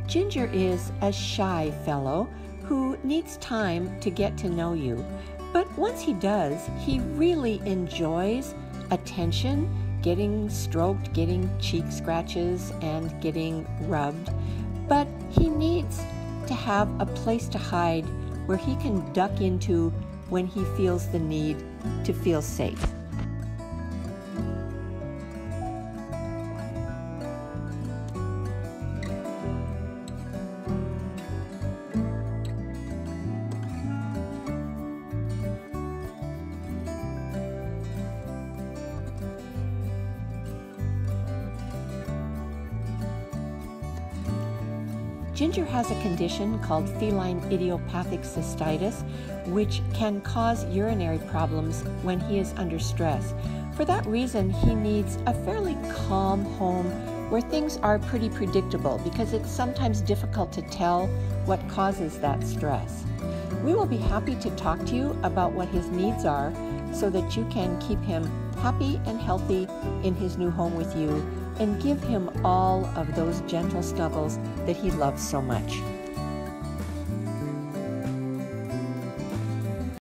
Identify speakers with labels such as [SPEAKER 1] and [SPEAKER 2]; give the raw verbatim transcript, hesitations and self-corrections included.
[SPEAKER 1] Ginger is a shy fellow who needs time to get to know you. But once he does, he really enjoys attention, getting stroked, getting cheek scratches, and getting rubbed. But he needs to have a place to hide where he can duck into when he feels the need to feel safe. Ginger has a condition called feline idiopathic cystitis, which can cause urinary problems when he is under stress. For that reason, he needs a fairly calm home where things are pretty predictable, because it's sometimes difficult to tell what causes that stress. We will be happy to talk to you about what his needs are so that you can keep him happy and healthy in his new home with you, and give him all of those gentle snuggles that he loves so much.